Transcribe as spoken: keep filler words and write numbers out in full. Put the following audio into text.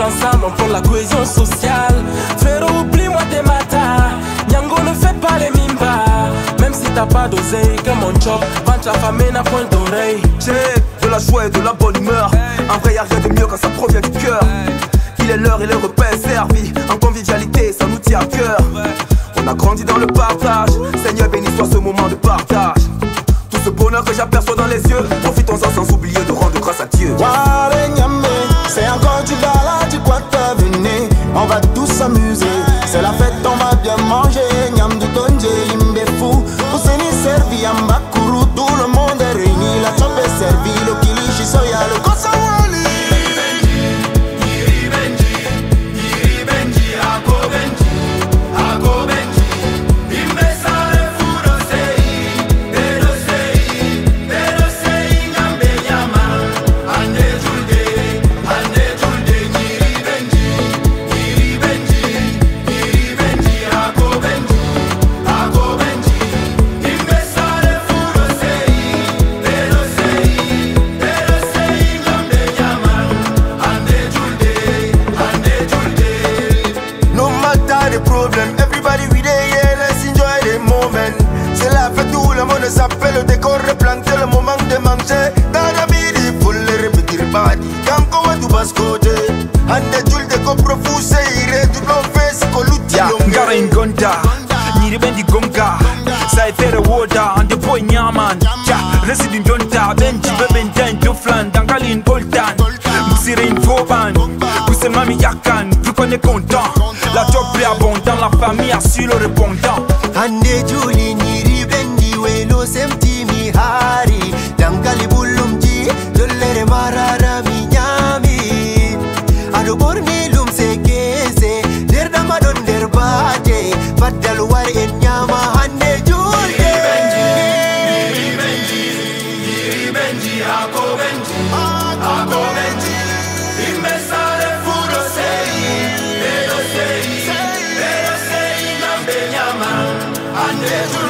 ensemble, on prend la cohésion sociale. Frérot, oublie-moi tes matins. Nyango ne fait pas les mimba. Même si t'as pas d'oseille, comme on chop, vends ta famille n'a point d'oreille. J'ai de la joie et de la bonne humeur. En vrai y'a rien de mieux quand ça provient du cœur. Il est l'heure et le repas est servi. En convivialité, ça nous tient à cœur. On a grandi dans le partage. Seigneur béni soit ce moment de partage. Tout ce bonheur que j'aperçois dans les yeux, profitons-en sans oublier de rendre grâce à Dieu. C'est encore du gala, tu crois que venez. On va tous s'amuser. C'est la fête, on va bien manger. Nyam du tonje, imbe fou. Ouseni servi, ambakuru. Tout le monde est réuni. La chope est servie. Le kilishi soya, le kosa wali. Everybody we there, yeah, let's enjoy the moment. C'est la fête où le monde s'appelle le décor replanté, le moment de manger. Dans la midi, faut le répéter, badi. Quand on va tout bas côté, ande tout le décor profuse, il est tout l'on fait, c'est qu'on l'outil. Ya, ngara ingonda, niri bendi gonga. Ça est fait le water, ande boy nyaman. Ya, resident donta, benji bebenta into flan, dangalin boltan. Moussire in foban, pousse mami yakan, plus qu'on est content. La job est abondant, la famille assure le répondant. Ande juli niri bendi welo semti mi hari. Dangali bulumji, dolere marara mi nyami. Ado borni lum se kese, der dama don der bate. Padal war en nyama ande juli. Niri benji, niri benji, niri benji, ako benji, ako benji. Imbesare furo sei, pero sei, pero sei, nambe nyama, ande juli.